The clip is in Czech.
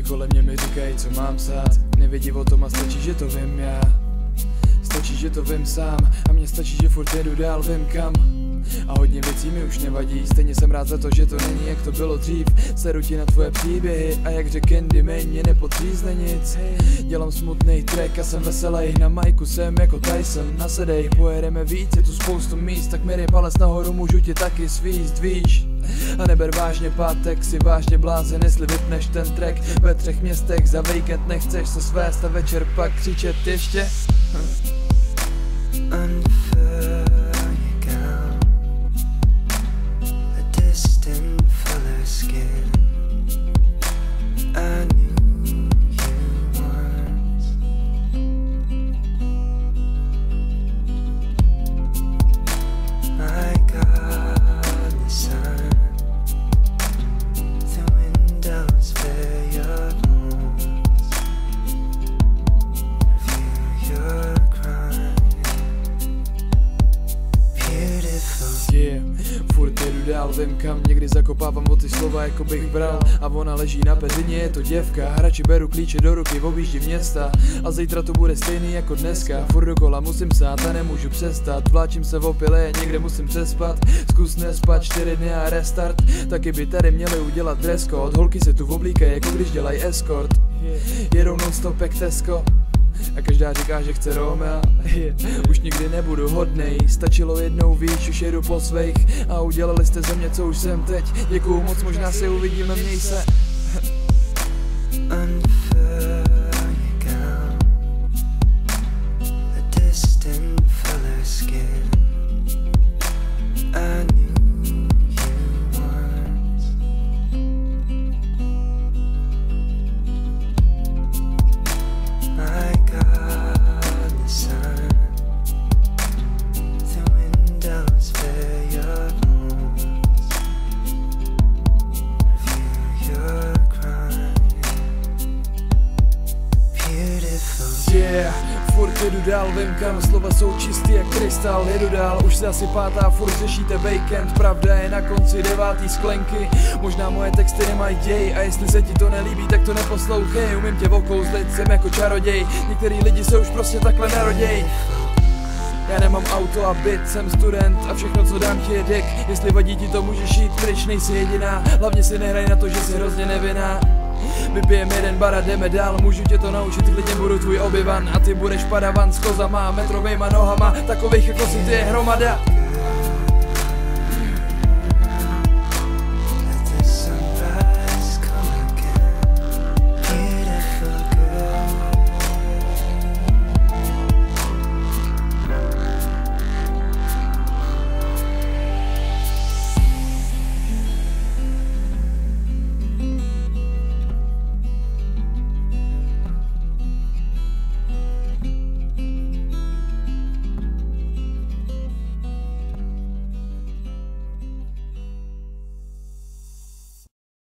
Lidi kolem mě mi říkají, co mám psát. Nevědí o tom a stačí, že to vím já. Stačí, že to vím sám. A mně stačí, že furt jedu dál, vím kam. A hodně věcí mi už nevadí. Stejně jsem rád za to, že to není jak to bylo dřív. Seru ti na tvoje příběhy a jak řek Candyman, mě nepodřízne nic. Dělám smutný track a jsem veselej. Na majku jsem jako Tyson, nasedej. Pojedeme víc, je tu spoustu míst. Tak mi dej palec nahoru, můžu ti taky svíst, víš. A neber vážně pátek, si vážně blázen, jestli vypneš ten track ve 3 městech. Za víkend nechceš se svést a večer pak křičet ještě. Furt jedu dál, vím kam, někdy zakopávám o ty slova, jako bych bral. A ona leží na peřině, je to děvka. Radši beru klíče do ruky, objíždím města. A zítra to bude stejný jako dneska. Furt dokola musím psát a nemůžu přestat. Vláčím se v opile, někde musím přespat. Zkus nespat 4 dny a restart. Taky by tady měli udělat dress code. Holky se tu oblíkají, jako když dělají escort. Jedou non-stop jak Tesco. A každá říká, že chce Romea. Už nikdy nebudu hodnej. Stačilo jednou, víš, už jedu po svých. A udělali jste ze mě, co už jsem teď. Děkuju moc, možná se uvidíme, měj se. Furt jedu dál, vím kam, slova jsou čistý jak krystal. Jedu dál, už se asi pátá, furt řešíte víkend. Pravda je na konci 9. sklenky. Možná moje texty nemají děj. A jestli se ti to nelíbí, tak to neposlouchej. Umím tě okouzlit, jsem jako čaroděj. Některý lidi se už prostě takhle naroděj. Já nemám auto a byt, jsem student a všechno co dám ti je dek. Jestli vadí ti to, můžeš jít pryč, nejsi jediná. Hlavně si nehraj na to, že jsi hrozně nevinná. Vypijem jeden bar a jdeme dál, můžu tě to naučit, klidně budu tvůj obyvan. A ty budeš padavan s kozama, metrovejma nohama, takových jako si ty je hromada.